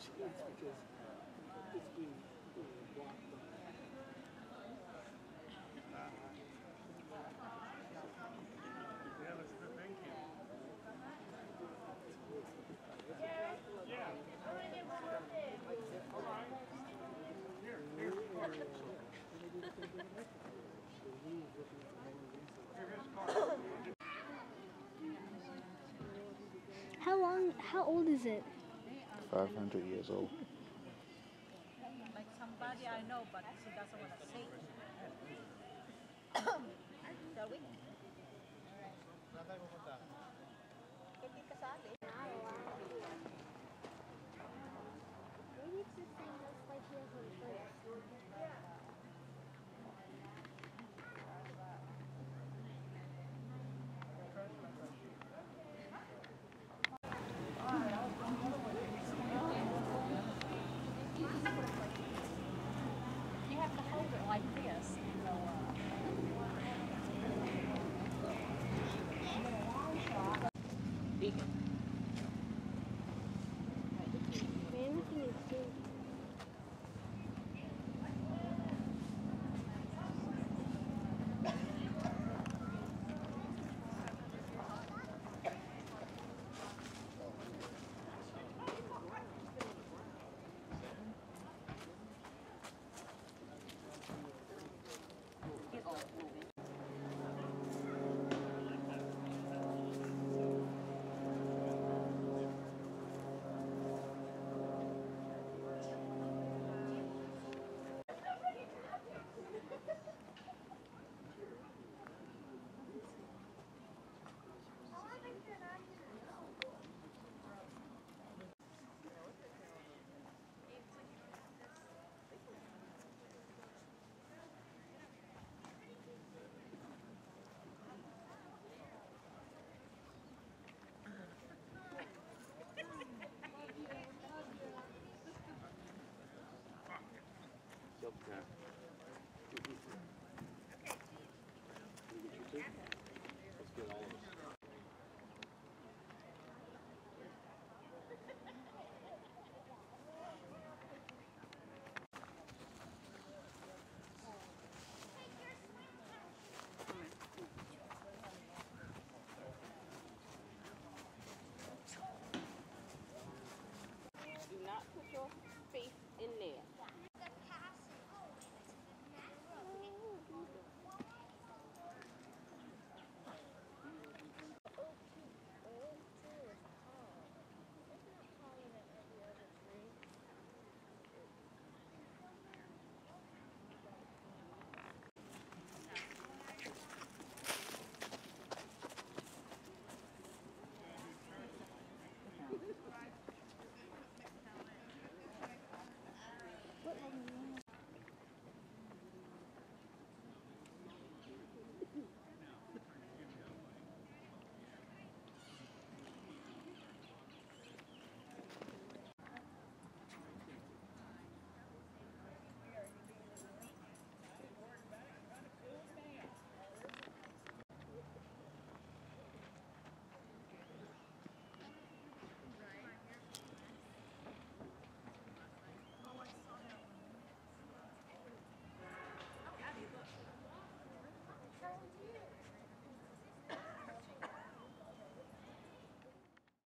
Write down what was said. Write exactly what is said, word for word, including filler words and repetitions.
chance because it's being blocked by. Yeah, that's good. Thank you. Yeah. All right. Here, here. How long, how old is it? five hundred years old. Like somebody I know, but she doesn't want to say. Shall we? Hindi kasali. Maybe it's the same as like here on first. You have to hold it like this. So, uh, Man, this thing is too. Do not put your face in there.